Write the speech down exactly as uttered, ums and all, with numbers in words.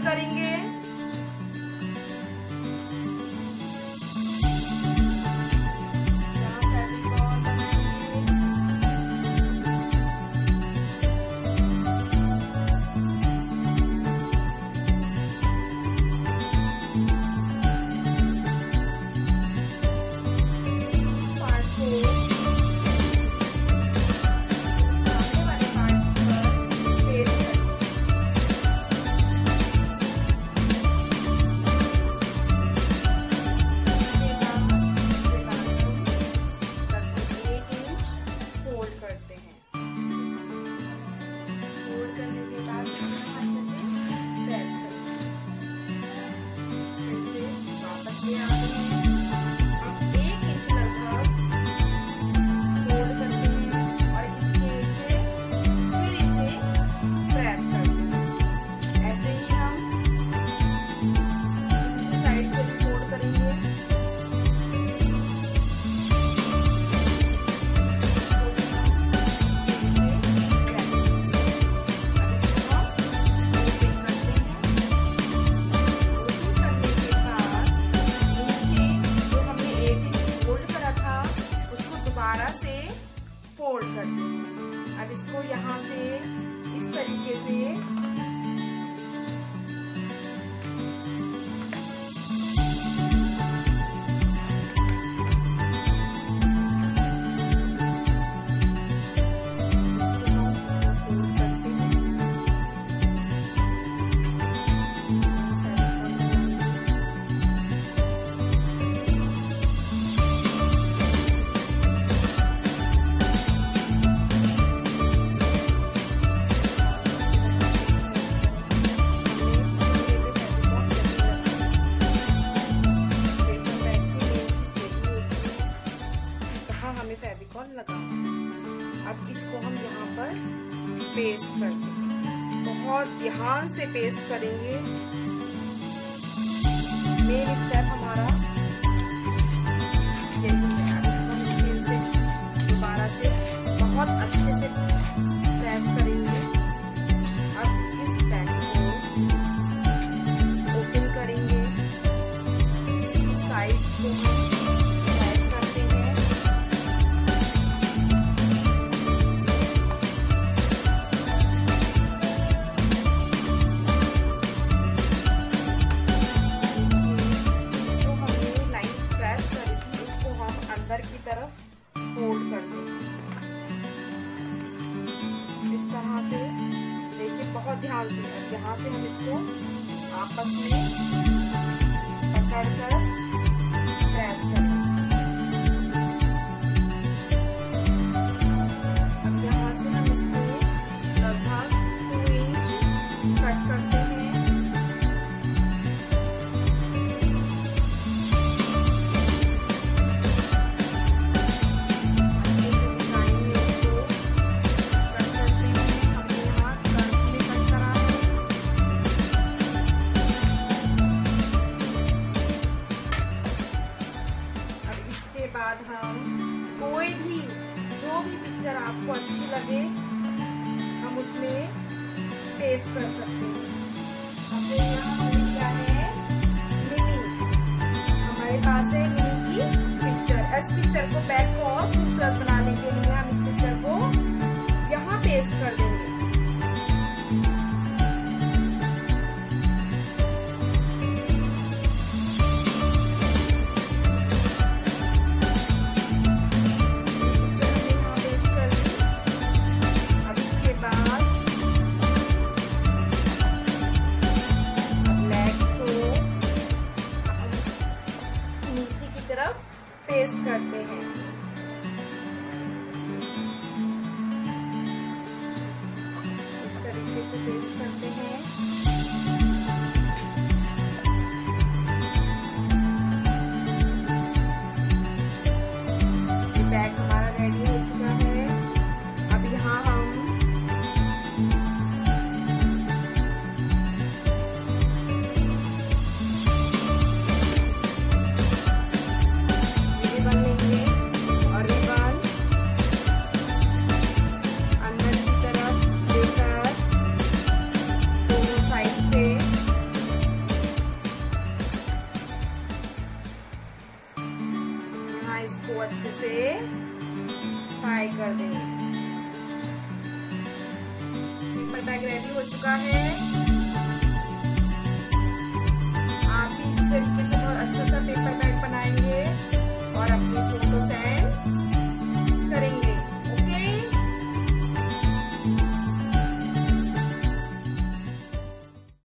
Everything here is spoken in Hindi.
करेंगे। से फोल्ड करते हैं। अब इसको यहाँ से इस तरीके से फेविकॉल लगाना। अब इसको हम यहाँ पर पेस्ट करते हैं, बहुत ध्यान से पेस्ट करेंगे। मेन स्टेप हमारा यही है। अब इसको हम स्केल से दोबारा से बहुत अच्छे से प्रेस करेंगे। अब इस बैग को ओपन करेंगे, इसकी साइड्स को हम की तरफ फोल्ड कर देंगे। इस तरह से देखिए, बहुत ध्यान से। अब यहाँ से हम इसको आपस में पकड़कर प्रेस करेंगे। अब यहाँ से हम इसको लगभग टू इंच कट करते हैं। बाद हम कोई भी जो भी पिक्चर आपको अच्छी लगे हम उसमें पेस्ट कर सकते हैं। अब यहाँ हमें क्या है, मिनी, हमारे पास है मिनी की पिक्चर। इस पिक्चर को बैक को और खूबसूरत बनाने के लिए हम इस पिक्चर को यहाँ पेस्ट कर देंगे। पेस्ट करते हैं। इस तरीके से पेस्ट करते हैं। ये बैग हमारा रेडी हो चुका है। अब यहाँ हम बैग रेडी हो चुका है।